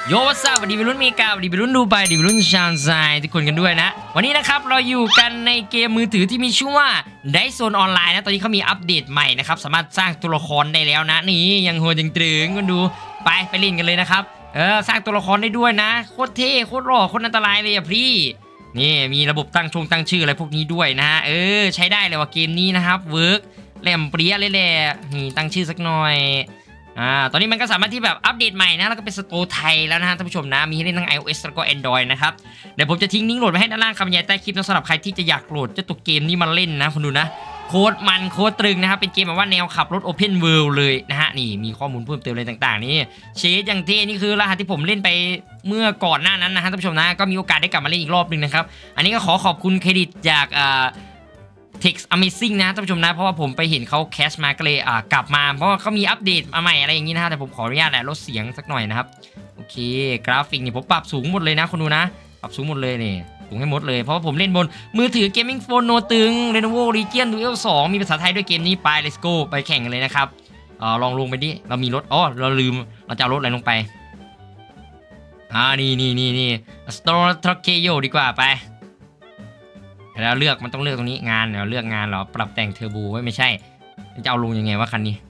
โยวัสดีวัยรุ่นมีกาวัสดีวัยรุ่นดูไปวัสดีวัยรุ่นชาวไซทุกคนกันด้วยนะวันนี้นะครับเราอยู่กันในเกมมือถือที่มีชื่อว่าไดโซนออนไลน์นะตอนนี้เขามีอัปเดตใหม่นะครับสามารถสร้างตัวละครได้แล้วนะนี่ยังโหดยังตรึงกันดูไปเล่นกันเลยนะครับสร้างตัวละครได้ด้วยนะโคตรเท่โคตรหล่อโคตรอันตรายเลยอ่ะพี่นี่มีระบบตั้งชื่ออะไรพวกนี้ด้วยนะใช้ได้เลยว่าเกมนี้นะครับเวิร์กแหลมเปรี้ยเลยแหละนี่ตั้งชื่อสักหน่อยตอนนี้มันก็สามารถที่แบบอัปเดตใหม่นะแล้วก็เป็นสโตร์ไทยแล้วนะท่านผู้ชมนะมีให้เล่นทั้ง iOS แล้วก็ Android นะครับเดี๋ยวผมจะทิ้งลิงก์โหลดไว้ให้ด้านล่างคำบรรยายใต้คลิปนะสำหรับใครที่จะอยากโหลดเจ้าตัวเกมนี้มาเล่นนะคุณดูนะโคตรมันโคตรตรึงนะครับเป็นเกมแบบว่าแนวขับรถ Open World เลยนะฮะนี่มีข้อมูลเพิ่มเติมอะไรต่างๆนี่เชดอย่างเท่นี่คือรหัสที่ผมเล่นไปเมื่อก่อนหน้านั้นนะท่านผู้ชมนะก็มีโอกาสได้กลับมาเล่นอีกรอบนึงนะครับอันนี้ก็ขอบคุณเครดิตจากText Amazing นะท่านผู้ชมนะเพราะว่าผมไปเห็นเขาแคชมาก็เลยกลับมาเพราะว่าเขามีอัปเดตมาใหม่อะไรอย่างนี้นะฮะแต่ผมขออนุญาตลดเสียงสักหน่อยนะครับโอเคกราฟิกนี่ผมปรับสูงหมดเลยนะคุณดูนะปรับสูงหมดเลยนี่สูงให้หมดเลยเพราะว่าผมเล่นบนมือถือ Gaming Phone โนตึง Lenovo Legion Duel 2มีภาษาไทยด้วยเกมนี้ไป Let's go ไปแข่งกันเลยนะครับลองลงไปดิเรามีรถเราลืมเราจะเอารถอะไรลงไปนี่ Store Tokyo ดีกว่าไปแล้วเลือกมันต้องเลือกตรงนี้งานเดี๋ยวเลือกงานเหรอปรับแต่งเทอร์โบไม่ใช่จะเอาลงยังไงวะคันนี้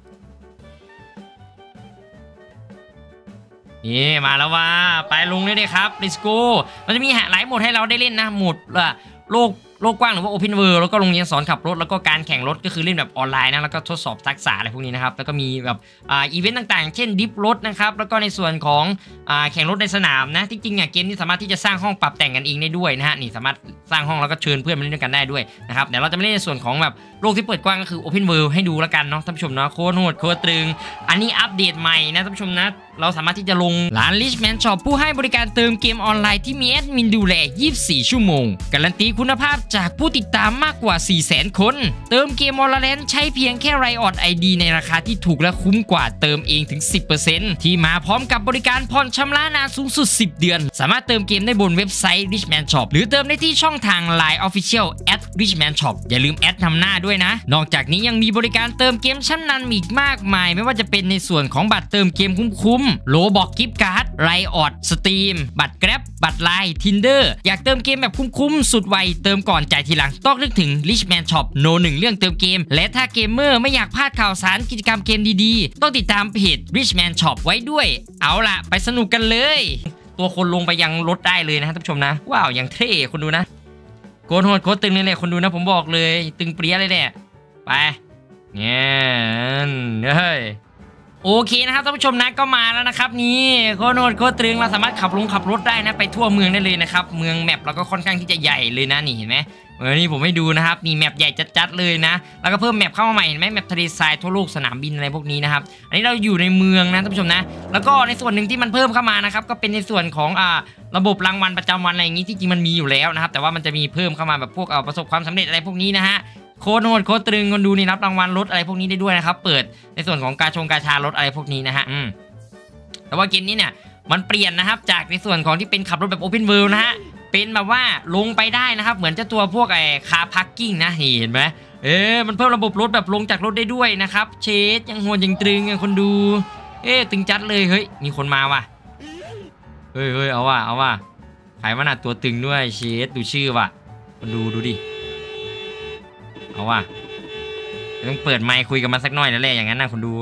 นี่มาแล้วว่าไปลงเลยครับ Let's go มันจะมีหลายโหมดให้เราได้เล่นนะโหมดโลกกว้างหรือว่า Open World แล้วก็โรงเรียนสอนขับรถแล้วก็การแข่งรถก็คือเล่นแบบออนไลน์นะแล้วก็ทดสอบทักษะอะไรพวกนี้นะครับแล้วก็มีแบบอีเวนต์ต่างๆเช่นดิฟรถนะครับแล้วก็ในส่วนของแข่งรถในสนามนะจริงๆเกมนี้สามารถที่จะสร้างห้องปรับแต่งกันเองได้ด้วยนะฮะนี่สามารถสร้างห้องแล้วก็เชิญเพื่อนมาเล่นด้วยกันได้ด้วยนะครับเดี๋ยวเราจะไม่เล่นในส่วนของแบบโลกที่เปิดกว้างก็คือ Open World ให้ดูแล้วกันเนาะท่านผู้ชมเนาะโคตรโหดโคตรตรึงอันนี้อัปเดตใหม่นะท่านผู้ชมนะเราสามารถที่จะลงร้าน Richman Shop ผู้ให้บริการเติมเกมออนไลน์ที่มีแอดมินดูแล 24 ชั่วโมงการันตีคุณภาพจากผู้ติดตามมากกว่า 400,000 คนเติมเกม Valorant ใช้เพียงแค่ Riot ID ในราคาที่ถูกและคุ้มกว่าเติมเองถึง 10% ที่มาพร้อมกับบริการผ่อนชำระนานสูงสุด 10 เดือนสามารถเติมเกมได้บนเว็บไซต์ Richman Shop หรือเติมได้ที่ช่องทาง Line Official @Richman Shop อย่าลืมแอดนำหน้าด้วยนะนอกจากนี้ยังมีบริการเติมเกมชั้นนำอีกมากมายไม่ว่าจะเป็นในส่วนของบัตรเติมเกมคุ้มๆโลบอกกิฟต์การ์ด Riot Steam บัตร Grab บัตร Line Tinder อยากเติมเกมแบบคุ้มๆสุดไวเติมก่อนจ่ายทีหลังต้องนึกถึง Richman Shop โน1เรื่องเติมเกมและถ้าเกมเมอร์ไม่อยากพลาดข่าวสารกิจกรรมเกมดีๆต้องติดตามเพจ Richman Shop ไว้ด้วยเอาล่ะไปสนุกกันเลยตัวคนลงไปยังรถได้เลยนะท่านผู้ชมนะว้าวอย่างเท่คนดูนะโคตรโหดโคตรตึงเลยแหละคนดูนะผมบอกเลยตึงเปรี้ยเลยแหละไปเนี่ยเฮ้ยโอเคนะครับท่านผู้ชมนะก็มาแล้วนะครับนี่โคตรโหดโคตรตึงเราสามารถขับรถได้นะไปทั่วเมืองได้เลยนะครับเมืองแมปเราก็ค่อนข้างที่จะใหญ่เลยนะนี่เห็นไหมนี่ผมให้ดูนะครับนี่แมปใหญ่จัดๆเลยนะแล้วก็เพิ่มแมปเข้ามาใหม่เห็นไหมแมปทะเลทรายทั่วโลกสนามบินอะไรพวกนี้นะครับอันนี้เราอยู่ในเมืองนะท่านผู้ชมนะแล้วก็ในส่วนหนึ่งที่มันเพิ่มเข้ามานะครับก็เป็นในส่วนของระบบรางวัลประจำวันอะไรอย่างนี้ที่จริงมันมีอยู่แล้วนะครับแต่ว่ามันจะมีเพิ่มเข้ามาแบบพวกประสบความสำเร็จอะไรพวกนี้นะฮะโคตรโหดโคตรตรึงคนดูนี่รับรางวัลรถอะไรพวกนี้ได้ด้วยนะครับเปิดในส่วนของกาชารถอะไรพวกนี้นะฮะแต่ว่าเกมนี้เนี่ยมันเปลี่ยนนะครับจากในส่วนของที่เป็นขับรถแบบ Open World นะฮะเป็นแบบว่าลงไปได้นะครับเหมือนเจ้าตัวพวกคาร์พาร์กิ้งนะเห็นไหมมันเพิ่มระบบรถแบบลงจากรถได้ด้วยนะครับเชดยังโหดยังตรึงคนดูตึงจัดเลยเฮ้ยมีคนมาว่ะเฮ้ยเอาว่ะขายมันตัวตึงด้วยเชดดูชื่อว่ะคนดูดิเอาว่ะต้องเปิดไมค์คุยกับมันสักหน่อยแล้วแหละอย่างนั้นนะคนดู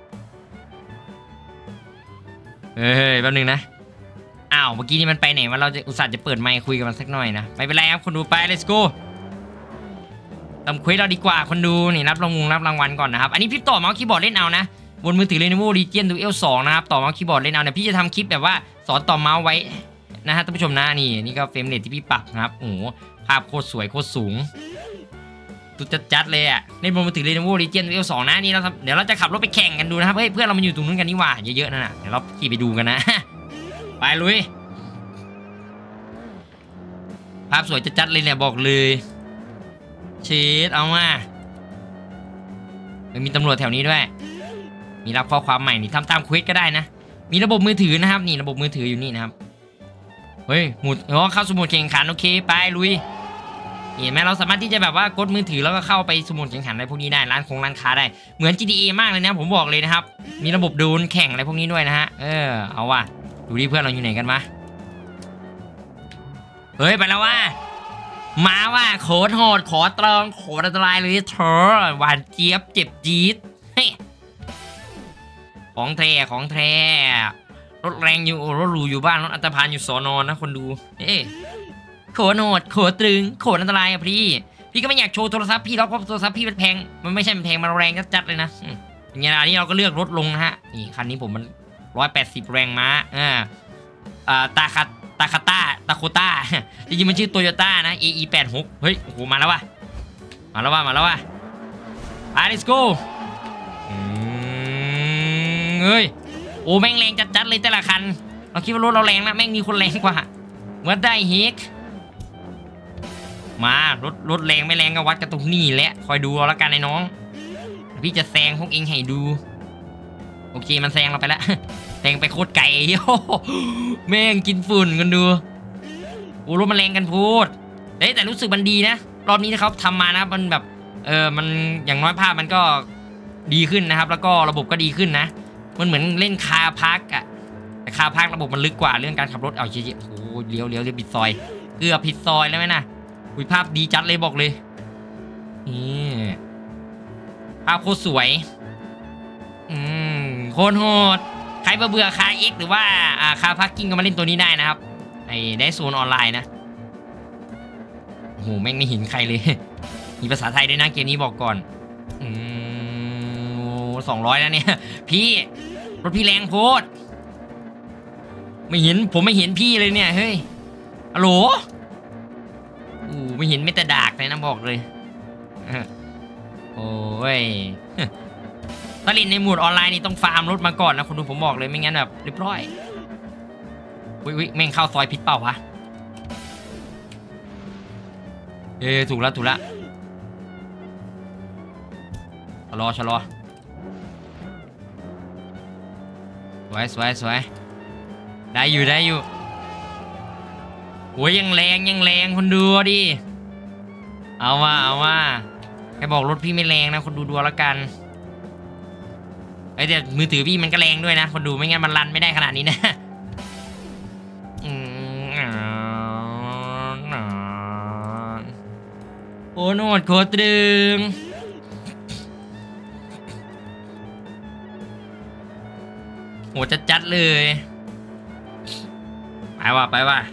แป๊บนึงนะอ้าวเมื่อกี้นี่มันไปไหนวะเราจะอุตส่าห์จะเปิดไมค์คุยกับมันสักหน่อยนะไม่เป็นไรครับคนดูไป let's go ทำเควสเราดีกว่าคนดูนี่รับรางวัลก่อนนะครับอันนี้พี่ต่อเมาส์คีย์บอร์ดเล่นเอานะบนมือถือ Lenovo Legion Duel 2นะครับต่อเมาส์คีย์บอร์ดเล่นเอาเนี่ยพี่จะทำคลิปแบบว่าสอนต่อเมาส์ไว้นะฮะท่านผู้ชมนะนี่ก็เฟรมเรทที่พี่ปรับนะครับโอ้โหภาพโคตรสวยโคตรสูงตุจัดเลยอ่ะในบนมือถือ Lenovo Legion Duel 2นะนี่เดี๋ยวเราจะขับรถไปแข่งกันดูนะครับเฮ้ยเพื่อนเรามาอยู่ตรงนู้นกันนี่หว่าเยอะๆนั่นน่ะเดี๋ยวเราขี่ไปดูกันนะไปลุยภาพสวยจัดเลยเนี่ยบอกเลยเชดเอามามีตำรวจแถวนี้ด้วยมีรับข้อความใหม่นี่ทำตามเควสก็ได้นะมีระบบมือถือนะครับนี่ระบบมือถืออยู่นี่นะครับเฮ้ยหมุดเข้าสมุดแข่งขันโอเคไปลุยเห็นไหมเราสามารถที่จะแบบว่ากดมือถือแล้วก็เข้าไปสมุดแข่งขันอะไรพวกนี้ได้ร้านค้าได้เหมือน GTA มากเลยนะผมบอกเลยนะครับมีระบบโดนแข่งอะไรพวกนี้ด้วยนะฮะเอาว่ะดูดิเพื่อนเราอยู่ไหนกันมาเฮ้ยไปแล้วว่ามาว่าโคตรโหดขอตรองโคตรอันตรายเลยเธอหวานเจี๊ยบเจ็บจี๊ดของแท้ของแท้รถแรงอยู่รถหรูอยู่บ้านรถอันตรพานอยู่สอนอนนะคนดูโคตรโหดโคตรตรึงโคตรอันตรายอะพี่ก็ไม่อยากโชว์โทรศัพท์พี่หรอกเพราะโทรศัพท์พี่มันแพงมันไม่ใช่มันแพงมันแรงจัดเลยนะอย่างเงี้ยอันนี้เราก็เลือกลดลงนะฮะนี่คันนี้ผมมัน180แรงม้าตาโคต้าจริงๆมันชื่อโตโยต้านะ AE86 เฮ้ยโอ้โหมาแล้วว่ะไป let's go เฮ้ยโอ้แม่งแรงจัดเลยแต่ละคันเราคิดว่ารถเราแรงนะแม่งมีคนแรงกว่าเมื่อได้เฮกมารถแรงไม่แรงก็วัดกันตรงนี้แหละคอยดูเอาละกันไอ้น้องพี่จะแซงพวกเองให้ดูโอเคมันแซงเราไปแล้วแซงไปโคตรไกลแม่งกินฝุ่นกันดูโอ้รถมันแรงกันพูดแต่รู้สึกมันดีนะรอบนี้ที่เขาทำมานะมันแบบมันอย่างน้อยภาพมันก็ดีขึ้นนะครับแล้วก็ระบบก็ดีขึ้นนะมันเหมือนเล่นคาร์พาร์คอะแต่คาร์พาร์คระบบมันลึกกว่าเรื่องการขับรถเอาเชี่ยโอ้เลี้ยวผิดซอยเกือบผิดซอยแล้วไหมนะอุ้ยภาพดีจัดเลยบอกเลยนี่ภาพโคตรสวยโคตรโหดใครเบื่อคาร์เอ็กหรือว่าคาร์พาร์กิ้งก็มาเล่นตัวนี้ได้นะครับได้โซนออนไลน์นะโอ้โหแม่งไม่เห็นใครเลยมีภาษาไทยด้วยนะเกมนี้บอกก่อน200แล้วเนี่ยพี่รถพี่แรงโพดผมไม่เห็นพี่เลยเนี่ยเฮ้ยฮัลโหลไม่เห็นไม่แต่ดากเลยนะบอกเลยโอ้ยถ้าเล่นในโหมดออนไลน์นี่ต้องฟาร์มรถมาก่อนนะคนดูผมบอกเลยไม่งั้นแบบเรียบร้อยวิแม่งเข้าซอยพิษเปล่าวะถูกแล้วชะลอสวยได้อยู่โอ้ยยังแรงคนดูดิเอาว่าแค่บอกรถพี่ไม่แรงนะคนดูแล้วกันแต่มือถือพี่มันก็แรงด้วยนะคนดูไม่งั้นมันรันไม่ได้ขนาดนี้นะโอ้โหดโคตรตรึงโหจัดเลยไปว่ะ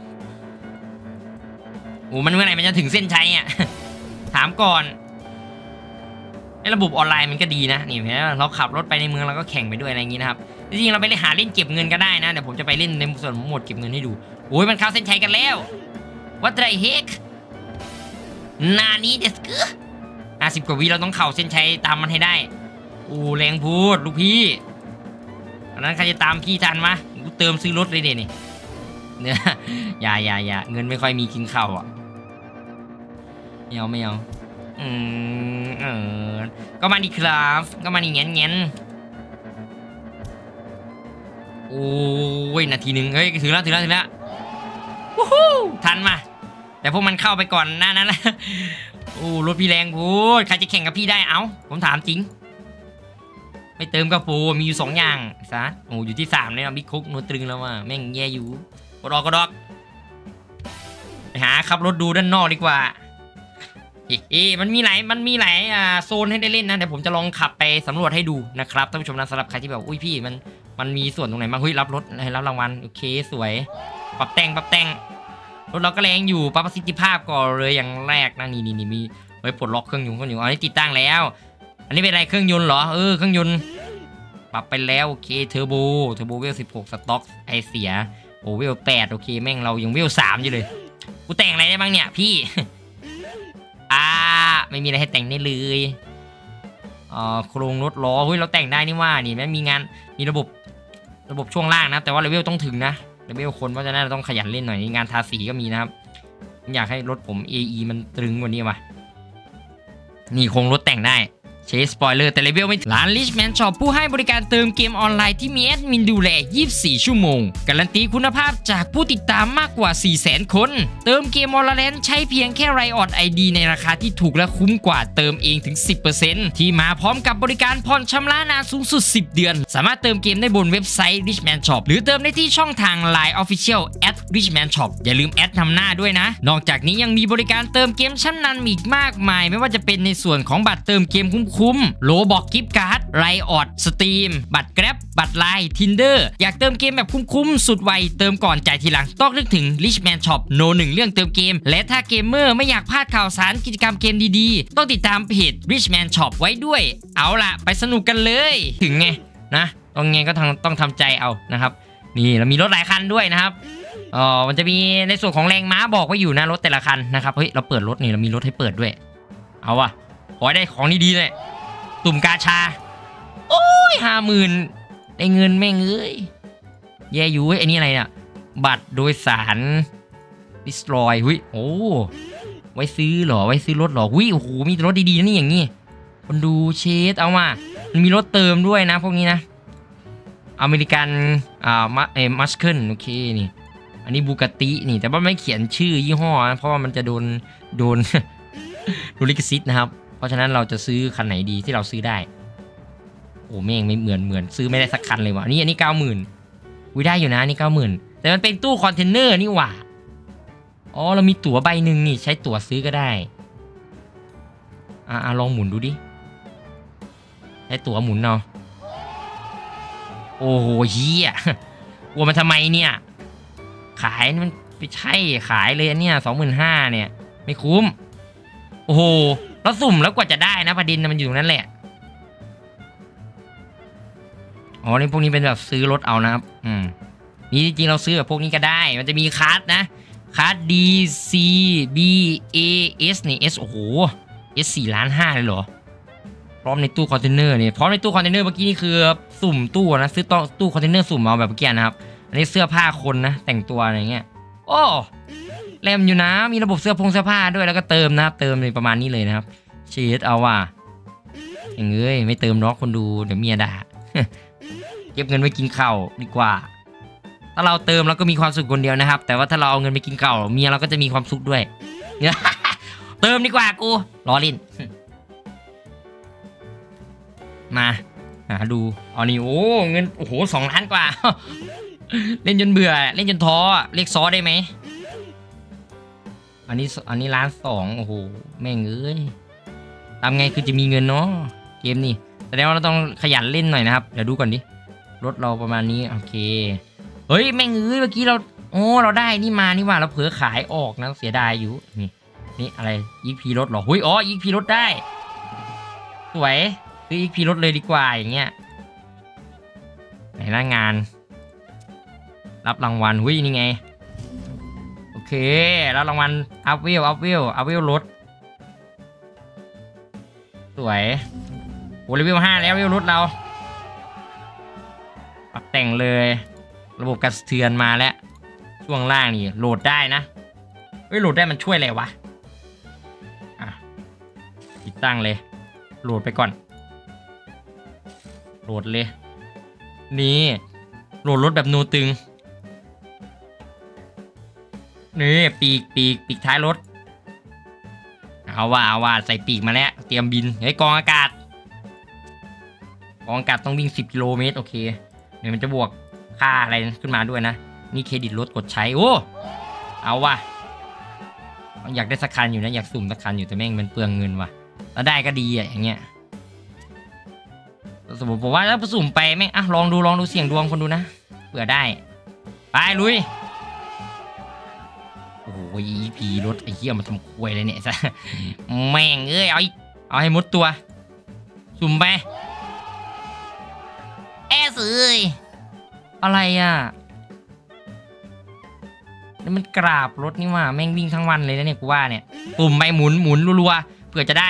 โอ้มันเมื่อไหร่มันจะถึงเส้นชัยอ่ะถามก่อนระบบออนไลน์มันก็ดีนะนี่เห็นไหมเราขับรถไปในเมืองเราก็แข่งไปด้วยอะไรอย่างนี้นะครับจริงๆเราไปหาเล่นเก็บเงินก็ได้นะเดี๋ยวผมจะไปเล่นในส่วนโหมดเก็บเงินให้ดูโอ้ยมันเข้าเส้นชัยกันแล้ววัดไรเฮกนานี้เดสก์50 กว่าวิเราต้องเข่าเส้นชัยตามมันให้ได้โอ้แรงพูดลูกพี่อันนั้นใครจะตามพี่ทันมะกูเติมซื้อรถเลยเนี่ยอย่าเงินไม่ค่อยมีกินข้าวอ่ะไม่เอาก็มาดีครับก็มาดีเงี้ยโอ้ยนาทีหนึ่งเฮ้ยถึงแล้ววู้ฮู้ทันมาแต่พวกมันเข้าไปก่อนหน้านั้นแล้วโอ้รถพี่แรงพูดใครจะแข่งกับพี่ได้ผมถามจริงไม่เติมก็โปรมีอยู่2อย่างซะโอ้อยู่ที่3เลยนะบิ๊กคุกนัวตรึงแล้วว่ะแม่งแย่อยู่กดออกไปหาขับรถดูด้านนอกดีกว่ามันมีหลายโซนให้ได้เล่นนะเดี๋ยวผมจะลองขับไปสำรวจให้ดูนะครับท่านผู้ชมนะสำหรับใครที่แบบอุ้ยพี่มันมีส่วนตรงไหนบ้างรับรถรับรางวัลโอเคสวยปรับแต่งรถเราก็แรงอยู่ปรับประสิทธิภาพก่อนเลยอย่างแรกนะนี่มีไว้ปลดล็อกเครื่องยนต์อันนี้ติดตั้งแล้วอันนี้เป็นอะไรเครื่องยนต์เหรอเครื่องยนต์ปรับไปแล้วโอเคเทอร์โบเวล16สต็อกไอเสียโอเวล8โอเคแม่งเรายังเวล3อยู่เลยกูแต่งอะไรได้บ้างเนี่ยพี่ไม่มีอะไรให้แต่งได้เลยโครงรถล้อเฮ้ยเราแต่งได้นี่ว่านี่แม่มีระบบช่วงล่างนะแต่ว่าเลเวลต้องถึงนะเลเวลคนเพราะฉะนั้นเราต้องขยันเล่นหน่อยงานทาสีก็มีนะครับอยากให้รถผม AE มันตรึงกว่านี้ว่ะนี่โครงรถแต่งได้เชสสปอยเลอร์แต่เลเวลไม่ร้าน Richman Shop ผู้ให้บริการเติมเกมออนไลน์ที่มีแอดมินดูแล 24 ชั่วโมงการันตีคุณภาพจากผู้ติดตามมากกว่า 400,000 คนเติมเกม Valorant ใช้เพียงแค่ Riot ID ในราคาที่ถูกและคุ้มกว่าเติมเองถึง 10% ที่มาพร้อมกับบริการผ่อนชำระนานสูงสุด 10 เดือนสามารถเติมเกมได้บนเว็บไซต์ Richman Shop หรือเติมได้ที่ช่องทาง Line Official @Richman Shop อย่าลืมแอดนำหน้าด้วยนะนอกจากนี้ยังมีบริการเติมเกมชั้นนำอีกมากมายไม่ว่าจะเป็นในส่วนของบัตรเติมเกมคุ้มๆโลบอกกิฟต์การ์ดไรออดสตรีมบัตรแกร็บบัตรไลน์ทินเดอร์อยากเติมเกมแบบคุ้มๆสุดไวเติมก่อนจ่ายทีหลังต้องนึกถึง Richman Shop โน1เรื่องเติมเกมและถ้าเกมเมอร์ไม่อยากพลาดข่าวสารกิจกรรมเกมดีๆต้องติดตามเพจ Richman Shop ไว้ด้วยเอาล่ะไปสนุกกันเลยถึงไงนะต้องไงก็ต้องทำใจเอานะครับนี่เรามีรถหลายคันด้วยนะครับมันจะมีในส่วนของแรงม้าบอกไว้อยู่นะรถแต่ละคันนะครับเฮ้ยเราเปิดรถนี่เรามีรถให้เปิดด้วยเอาวะขอได้ของดีๆเลยตุ่มกาชาโอ้ย50,000ได้เงินแม่งเอ้ยแย่อยู่ไอ้นี่อะไรเนี่ยบัตรโดยสารดิสตรอยหุ้ยโอ้ไว้ซื้อเหรอไว้ซื้อรถเหรอหุ้ยโอ้โหมีรถดีๆนะนี่อย่างงี้คนดูเชดเอามามันมีรถเติมด้วยนะพวกนี้นะอเมริกันมัสเคิลโอเคนี่อันนี้บูกาตินี่แต่ว่าไม่เขียนชื่อยี่ห้อนะเพราะว่ามันจะโดนลิขสิทธิ์นะครับเพราะฉะนั้นเราจะซื้อคันไหนดีที่เราซื้อได้โอ้แม่งไม่เหมือนซื้อไม่ได้สักคันเลยว่ะอันนี้90,000วิได้อยู่นะนี่90,000แต่มันเป็นตู้คอนเทนเนอร์นี่หว่าอ๋อเรามีตั๋วใบหนึ่งนี่ใช้ตั๋วซื้อก็ได้ลองหมุนดูดิใช้ตั๋วหมุนเนาะโอ้โหเฮียกลัวมันทำไมเนี่ยขายมันไม่ใช่ขายเลยอันเนี้ย25,000เนี่ยไม่คุ้มโอ้โหแล้วสุ่มแล้วกว่าจะได้นะประเด็นมันอยู่ตรงนั้นแหละอ๋อนี่พวกนี้เป็นแบบซื้อรถเอานะครับนี่จริงๆเราซื้อแบบพวกนี้ก็ได้มันจะมีคัสนะคัส D C B A S นี่ S โอ้โห S 4,500,000เลยเหรอพร้อมในตู้คอนเทนเนอร์นี่พร้อมในตู้คอนเทนเนอร์เมื่อกี้นี่คือสุ่มตู้นะซื้อตู้คอนเทนเนอร์สุ่มเอาแบบเมื่อกี้นะครับอันนี้เสื้อผ้าคนนะแต่งตัวอะไรเงี้ยโอ้แรมอยู่นะมีระบบเสื้อผ้าด้วยแล้วก็เติมนะครับเติมในประมาณนี้เลยนะครับเชดเอาว่ะอย่างเงี้ยไม่เติมน็อกคนดูเดี๋ยวเมียด่า เก็บเงินไว้กินข้าวดีกว่าถ้าเราเติมเราก็มีความสุขคนเดียวนะครับแต่ว่าถ้าเราเอาเงินไปกินข้าวเมียเราก็จะมีความสุขด้วย เติมดีกว่ากูล้อเล่น มาดูอ๋อนี่โอ้เงินโอ้โห2 ล้านกว่า เล่นจนเบื่อเล่นจนท้อเรียกซอได้ไหมอันนี้1,200,000โอ้โหแม่งเอ้ยทำไงคือจะมีเงินเนาะเกมนี่แสดงว่าเราต้องขยันเล่นหน่อยนะครับเดี๋ยวดูก่อนดิรถเราประมาณนี้โอเคเฮ้ยแม่งเอ้ยเมื่อกี้เราได้นี่มานี่ว่าเราเผลอขายออกนะเสียดายอยู่นี่อะไรอีกพีรถหรอเฮ้ยอ๋ออีกพีรถได้สวยซื้ออีกพีรถเลยดีกว่าอย่างเงี้ยไหนหน้างานรับรางวัลหุ้ยนี่ไงโอเครับรางวัลอัพวิวรถสวยโอ้เลเวล5แล้ววิวรถเราปรับแต่งเลยระบบกระเทือนมาแล้วช่วงล่างนี่โหลดได้นะเฮ้ยโหลดได้มันช่วยอะไรวะติดตั้งเลยโหลดไปก่อนโหลดเลยนี่โหลดรถแบบโนตึงนี่ปีกท้ายรถเอาว่าใส่ปีกมาแล้วเตรียมบินเฮ้ยกองอากาศต้องวิ่ง10 กิโลเมตรโอเคเดี๋ยวมันจะบวกค่าอะไรขึ้นมาด้วยนะนี่เครดิตรถกดใช้โอ้เอาว่ะอยากได้สักคันอยู่นะอยากสุ่มสักคันอยู่แต่แม่งมันเปลืองเงินว่ะแล้วได้ก็ดีอย่างเงี้ยสมมติผมว่าถ้าสุ่มไปแม่งลองดูเสี่ยงดวงคนดูนะเผื่อได้ไปลุยโอ้โหผีรถไอ้เหี้ยมันทำควยเลยเนี่ยแม่งเอ้ยเอาให้หมดตัวสุ่มไปเอ้ยอะไรอ่ะนี่มันกราบรถนี่ว่าแม่งวิ่งทั้งวันเลยนะเนี่ยกูว่าเนี่ยปุ่มไปหมุนรัวๆเผื่อจะได้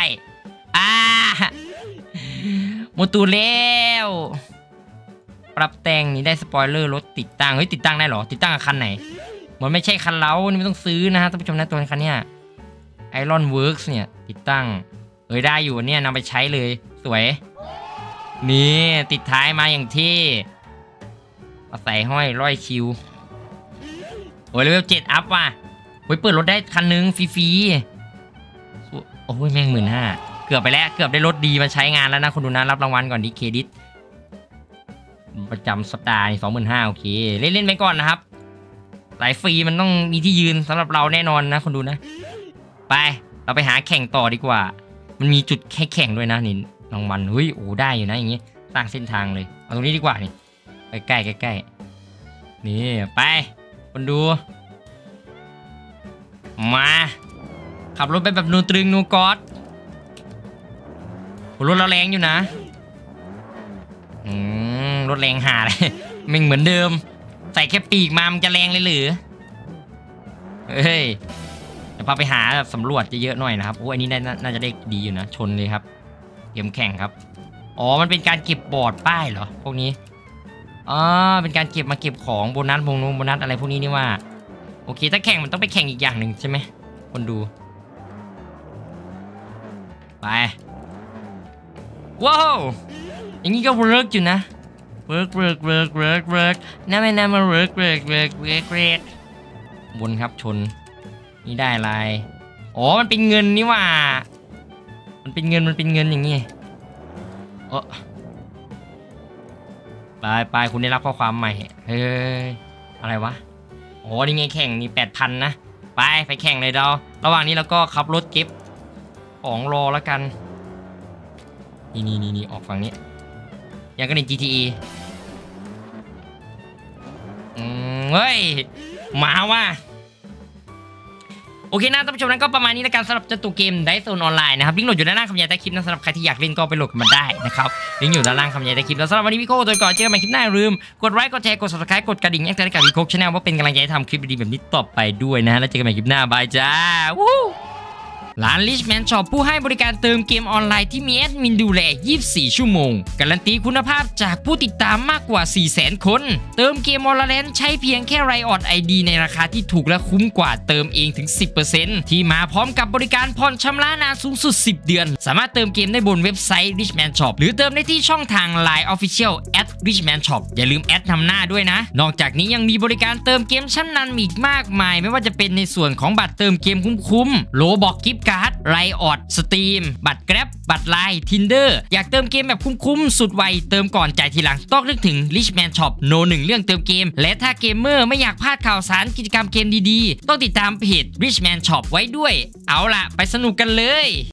หมดตูแล้วปรับแต่งนี่ได้สปอยเลอร์รถติดตั้งเฮ้ยติดตั้งได้หรอติดตั้งกับคันไหนมันไม่ใช่คันเล้านี่ไม่ต้องซื้อนะฮะท่านผู้ชมนะตัวคันเนี้ย Iron Works เนี่ยติดตั้งได้อยู่เนี่ยนำไปใช้เลยสสวยนี่ติดท้ายมาอย่างที่ใส่ห้อยร้อยคิวโอ้ยเลเวล7อัพว่ะโอ้ยเปิดรถได้คันนึงฟรีๆโอ้ยแม่ง15,000เกือบไปแล้วเกือบได้รถดีมาใช้งานแล้วนะคนดูนะรับรางวัลก่อนดิเครดิตประจำสัปดาห์25,000โอเคเล่นไปก่อนนะครับสายฟรีมันต้องมีที่ยืนสำหรับเราแน่นอนนะคนดูนะไปเราไปหาแข่งต่อดีกว่ามันมีจุดแข่งด้วยนะนี่รางวัลเฮ้ยโอ้ได้อยู่นะอย่างงี้สร้างเส้นทางเลยเอาตรงนี้ดีกว่านี่ใกล้นี่ไปคนดูมาขับรถไปแบบนูตรึงนูกอดรถเราแรงอยู่นะรถแรงหาเลยมันเหมือนเดิมใส่แค่ปีกมามันจะแรงเลยหรือเฮ้ยเดี๋ยวพาไปหาสำรวจจะเยอะหน่อยนะครับโอ้อันนี้น่าจะได้ดีอยู่นะชนเลยครับเกมแข่งครับอ๋อมันเป็นการเก็บบอร์ดป้ายเหรอพวกนี้อ๋อเป็นการเก็บของโบนัสโบนัสอะไรพวกนี้นี่ว่าโอเคถ้าแข่งมันต้องไปแข่งอีกอย่างหนึ่งใช่ไหมคนดูไปว้าวอย่างนี้ก็เวิร์กอยู่นะเวิร์กน่าไม่มาเวิร์กบนครับชนนี่ได้อะไรอ๋อมันเป็นเงินนี่ว่ามันเป็นเงินอย่างงี้ไปคุณได้รับข้อความใหม่เฮ้ยอะไรวะโอ้นี่ไงแข่งนี่ 8,000 นะไปแข่งเลยเราระหว่างนี้เราก็ขับรถเก็บของรอแล้วกันนี่ออกฝั่งนี้ยังก็ใน GTA เฮ้ยมาว่ะโอเคนะท่านผู้ชมนั้นก็ประมาณนี้ในการสำหรับเจ้าตัวเกมไดโซนออนไลน์นะครับลิงก์โหลดอยู่ด้านล่างคำบรรยายใต้คลิปนะสำหรับใครที่อยากเล่นก็ไปโหลดมันได้นะครับลิงก์อยู่ด้านล่างคำบรรยายใต้คลิปแล้วสำหรับวันนี้พี่โก้ตัวก่อนเจอกันใหม่คลิปหน้าลืมกดไลค์กดแชร์กด subscribe กดกระดิ่งแจ้งเตือนกับพี่โก้ชาแนลว่าเป็นกำลังใจให้ทำคลิปดีๆแบบนี้ต่อไปด้วยนะแล้วเจอกันใหม่คลิปหน้าบายจ้าร้าน Richman Shop ผู้ให้บริการเติมเกมออนไลน์ที่มีแอดมินดูแล 24 ชั่วโมงการันตีคุณภาพจากผู้ติดตามมากกว่า 400,000 คนเติมเกม Valorant ใช้เพียงแค่ Riot ID ในราคาที่ถูกและคุ้มกว่าเติมเองถึง 10% ที่มาพร้อมกับบริการผ่อนชำระนานสูงสุด 10 เดือนสามารถเติมเกมได้บนเว็บไซต์ Richman Shop หรือเติมได้ที่ช่องทาง Line Official @Richman Shop อย่าลืมแอดนำหน้าด้วยนะนอกจากนี้ยังมีบริการเติมเกมชั้นนำอีกมากมายไม่ว่าจะเป็นในส่วนของบัตรเติมเกมคุ้มๆ Roblox Giftการ์ดไรออดสตรีมบัตรแกร็บบัตรไลน์ Tinder อยากเติมเกมแบบคุ้มๆสุดไวเติมก่อนจ่ายทีหลังต้องนึกถึง Richman Shop โน1เรื่องเติมเกมและถ้าเกมเมอร์ไม่อยากพลาดข่าวสารกิจกรรมเกมดีๆต้องติดตามเพจ Richman Shop ไว้ด้วยเอาล่ะไปสนุกกันเลย